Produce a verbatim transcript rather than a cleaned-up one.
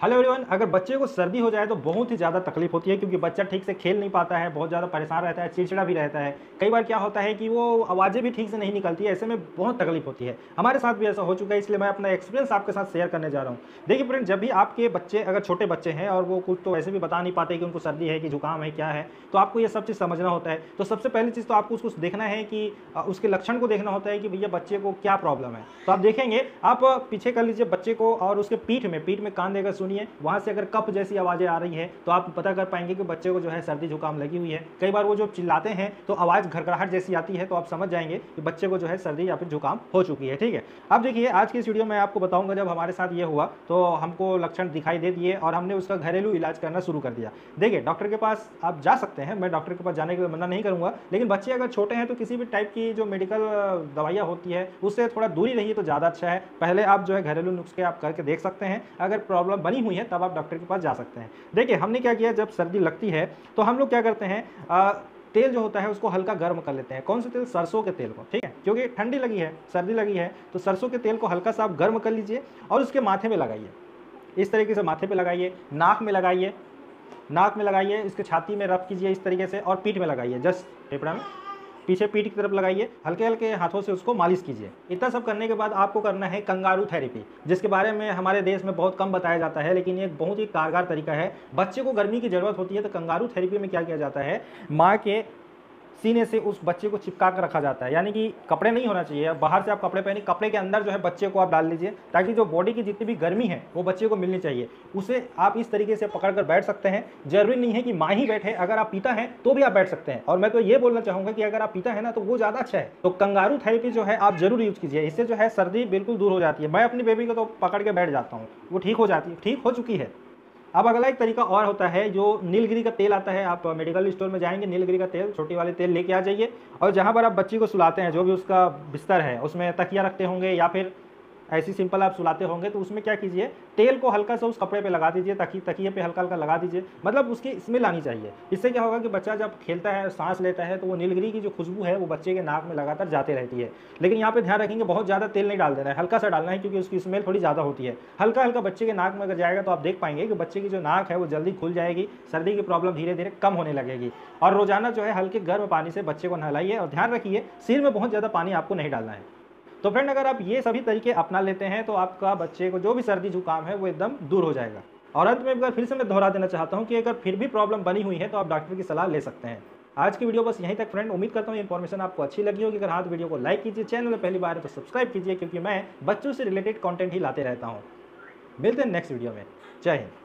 Hello everyone, अगर बच्चे को सर्दी हो जाए तो बहुत ही ज़्यादा तकलीफ होती है क्योंकि बच्चा ठीक से खेल नहीं पाता है, बहुत ज़्यादा परेशान रहता है, चिड़चिड़ा भी रहता है। कई बार क्या होता है कि वो आवाज़ें भी ठीक से नहीं निकलती है, ऐसे में बहुत तकलीफ होती है। हमारे साथ भी ऐसा हो चुका है, इसलिए मैं अपना एक्सपीरियंस आपके साथ शेयर करने जा रहा हूँ। देखिए फ्रेंड, जब भी आपके बच्चे अगर छोटे बच्चे हैं और वो कुछ तो ऐसे भी बता नहीं पाते कि उनको सर्दी है कि जुकाम है क्या है, तो आपको ये सब चीज़ समझना होता है। तो सबसे पहली चीज़ तो आपको उसको देखना है कि उसके लक्षण को देखना होता है कि भैया बच्चे को क्या प्रॉब्लम है। तो आप देखेंगे, आप पीछे कर लीजिए बच्चे को और उसके पीठ में पीठ में कान देकर सुनिए, वहाँ से अगर कफ जैसी आवाज़ें आ रही है तो आप पता कर पाएंगे कि बच्चे को जो है सर्दी जुकाम लगी हुई है। कई बार वो जो चिल्लाते हैं तो आवाज़ घरघराहट जैसी आती है, तो आप समझ जाएंगे कि बच्चे को जो है सर्दी या फिर जुकाम हो चुकी है। ठीक है, अब देखिए आज की इस वीडियो में आपको बताऊंगा जब हमारे साथ ये हुआ तो हमको लक्षण दिखाई दे दिए और हमने उसका घरेलू इलाज करना शुरू कर दिया। देखिए, डॉक्टर के पास आप जा सकते हैं, मैं डॉक्टर के पास जाने के लिए मना नहीं करूँगा, लेकिन बच्चे अगर छोटे हैं तो किसी भी टाइप की जो मेडिकल दवाइयाँ होती है उससे थोड़ा दूरी रहिए तो ज़्यादा अच्छा है। पहले आप जो है घरेलू नुस्खे आप करके देख सकते हैं, अगर प्रॉब्लम बनी हुई है तब आप डॉक्टर के पास जा सकते हैं। देखिए, हमने क्या किया, जब सर्दी लगती है तो हम लोग क्या करते हैं, आ, तेल जो होता है उसको हल्का गर्म कर लेते हैं। कौन से तेल? सरसों के तेल को। ठीक है, क्योंकि ठंडी लगी है, सर्दी लगी है, तो सरसों के तेल को हल्का सा आप गर्म कर लीजिए और उसके माथे में लगाइए। इस तरीके से माथे पे लगाइए, नाक में लगाइए, नाक में लगाइए, इसके छाती में रब कीजिए इस तरीके से, और पीठ में लगाइए, जस्ट फेफड़ा में पीछे पीठ की तरफ लगाइए, हल्के हल्के हाथों से उसको मालिश कीजिए। इतना सब करने के बाद आपको करना है कंगारू थेरेपी, जिसके बारे में हमारे देश में बहुत कम बताया जाता है, लेकिन ये एक बहुत ही कारगर तरीका है। बच्चे को गर्मी की ज़रूरत होती है तो कंगारू थेरेपी में क्या किया जाता है, माँ के सीने से उस बच्चे को चिपका कर रखा जाता है, यानी कि कपड़े नहीं होना चाहिए, बाहर से आप कपड़े पहने, कपड़े के अंदर जो है बच्चे को आप डाल लीजिए, ताकि जो बॉडी की जितनी भी गर्मी है वो बच्चे को मिलनी चाहिए। उसे आप इस तरीके से पकड़ कर बैठ सकते हैं। जरूरी नहीं है कि माँ ही बैठे, अगर आप पिता हैं तो भी आप बैठ सकते हैं। और मैं तो ये बोलना चाहूँगा कि अगर आप पिता है ना तो वो ज़्यादा अच्छा है। तो कंगारू थेरेपी जो है आप जरूर यूज़ कीजिए, इससे जो है सर्दी बिल्कुल दूर हो जाती है। मैं अपनी बेबी को तो पकड़ के बैठ जाता हूँ, वो ठीक हो जाती है, ठीक हो चुकी है। अब अगला एक तरीका और होता है, जो नीलगिरी का तेल आता है, आप मेडिकल स्टोर में जाएंगे, नीलगिरी का तेल, छोटी वाली तेल लेके आ जाइए, और जहाँ पर आप बच्ची को सुलाते हैं, जो भी उसका बिस्तर है उसमें तकिया रखते होंगे या फिर ऐसी सिंपल आप सुलाते होंगे, तो उसमें क्या कीजिए, तेल को हल्का सा उस कपड़े पे लगा दीजिए, तकी तकिए पे हल्का हल्का लगा दीजिए, मतलब उसकी स्मेल आनी चाहिए। इससे क्या होगा कि बच्चा जब खेलता है, सांस लेता है, तो वो नीलगिरी की जो खुशबू है वो बच्चे के नाक में लगातार जाते रहती है। लेकिन यहाँ पे ध्यान रखेंगे, बहुत ज़्यादा तेल नहीं डाल देना है, हल्का सा डालना है, क्योंकि उसकी स्मेल थोड़ी ज़्यादा होती है। हल्का हल्का बच्चे के नाक में अगर जाएगा तो आप देख पाएंगे कि बच्चे की जो नाक है वो जल्दी खुल जाएगी, सर्दी की प्रॉब्लम धीरे धीरे कम होने लगेगी। और रोजाना जो है हल्के गर्म पानी से बच्चे को नहलाइए, और ध्यान रखिए सिर में बहुत ज़्यादा पानी आपको नहीं डालना है। तो फ्रेंड, अगर आप ये सभी तरीके अपना लेते हैं तो आपका बच्चे को जो भी सर्दी जुकाम है वो एकदम दूर हो जाएगा। और अंत में एक बार फिर से मैं दोहरा देना चाहता हूँ कि अगर फिर भी प्रॉब्लम बनी हुई है तो आप डॉक्टर की सलाह ले सकते हैं। आज की वीडियो बस यहीं तक फ्रेंड, उम्मीद करता हूँ इन्फॉर्मेशन आपको अच्छी लगी होगी। अगर हाँ तो वीडियो को लाइक कीजिए, चैनल में पहली बार है तो सब्सक्राइब कीजिए, क्योंकि मैं बच्चों से रिलेटेड कॉन्टेंट ही लाते रहता हूँ। मिलते हैं नेक्स्ट वीडियो में। जय हिंद।